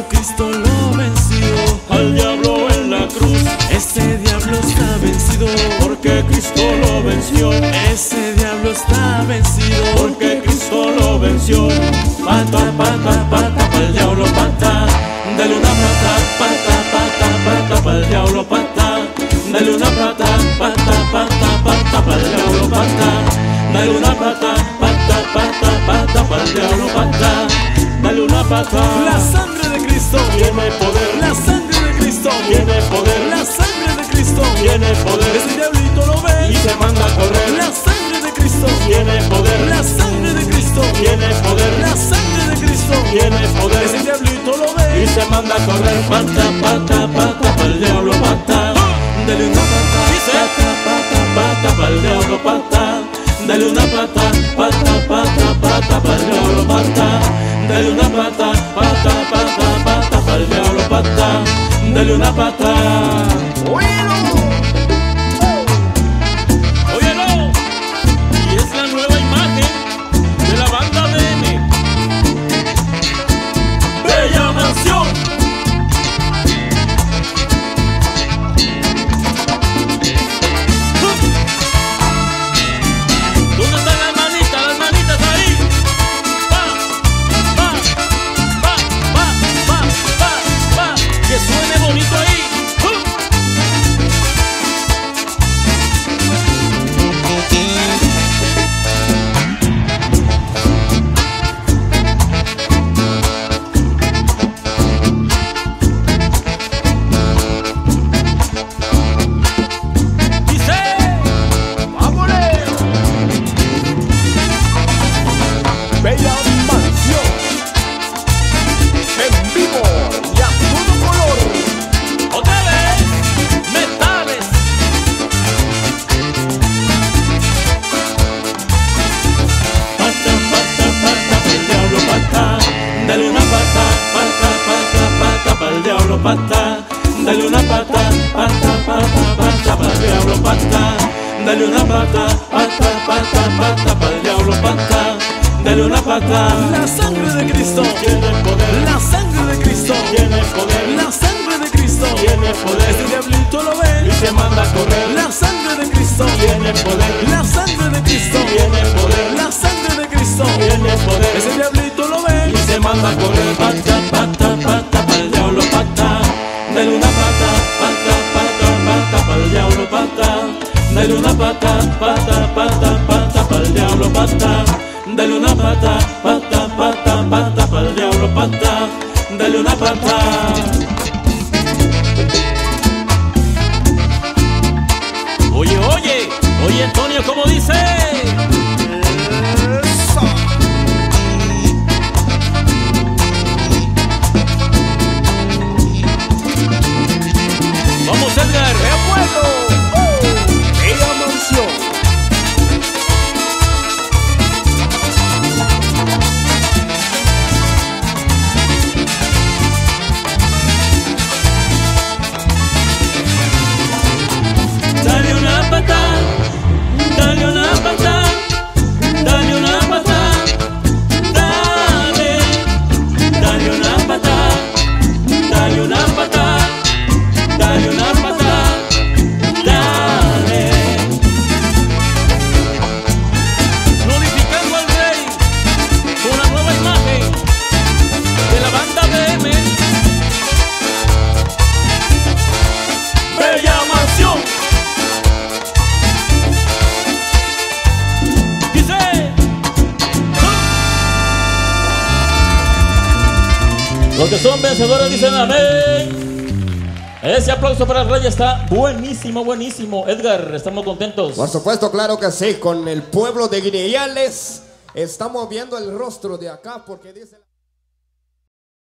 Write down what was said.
Cristo lo venció. Al diablo en la cruz, Ese diablo está vencido. porque Cristo lo venció. Ese diablo está vencido. Porque Cristo lo venció. Pata, pata, pata, pa'l diablo, pata. Dale una pata, pata, pata, pata, pa'l diablo, pata. Dale una pata, pata, pata, pata, pa'l diablo, pata. Dale una pata, pata, pata, pata, pa'l diablo, pata. Dale una pata. La sangre de Cristo Tiene poder, La sangre de Cristo tiene poder, La sangre de Cristo tiene poder. Ese diablito lo Y ve. se manda a correr. La sangre de Cristo Tiene poder, La sangre de Cristo tiene poder, La sangre de Cristo tiene Ese poder. diablito lo Y ve. se manda a correr. Pata, pata, pata, pa'l diablo, pata. Dale una pata, pata, pata, pata, pa'l diablo, pata. Dale una pata, pata, pata, pata, pa'l diablo, pata. Dale una pata, pata, pata, pata, pa'l diablo, pata. Dale una pata. Óyelo. Y es la nueva imagen de la banda BM. Bella Mansión. ¿Dónde están las manitas? Las manitas ahí. Va, va, va, va, va, va, va. Que suene bonito ahí. Dice, vámonos. Bella Mansión en vivo y a todo color. Otra vez, metales. Pata, pata, pata, pa'l diablo, pata. Dale una pata, pata, pata, pata, pa'l diablo, pata. Dale una pata, pata, pata, pata, pa'l diablo, pata. Dale una pata, pata, pata, pata, pa'l diablo, pata. Dale una pata. La sangre de Cristo Tiene poder, La sangre de Cristo tiene poder, La sangre de Cristo tiene poder. Este diablito lo Y ve. se manda a correr. La sangre de Cristo Tiene poder, La sangre de Cristo tiene poder, La sangre de Cristo tiene poder. Ese diablito lo ve. Y se manda a correr. Pata, pata, pata, pa'l diablo, pata. Dale una pata, pata, pata, pata, pa'l diablo, pata. Dale una pata, pata, pata, pata, pa'l diablo, pata. Dale una pata, pata, pata, pata, pa'l diablo, pata. Dale una pata. Oye, oye, oye, Antonio, ¿cómo dice? Vamos, Edgar. ¡Qué bueno! Bella Mansión. Dale una pata, dale una pata, dale una pata, dale, dale una pata, dale una pata, dale una pata, dale. Glorificando al Rey con la nueva imagen de la banda BM. Bella Mansión. Dice, los que son vencedores dicen amén. Ese aplauso para el Rey está buenísimo, buenísimo. Edgar, estamos contentos. Por supuesto, claro que sí, con el pueblo de Guineales estamos viendo el rostro de acá porque dice...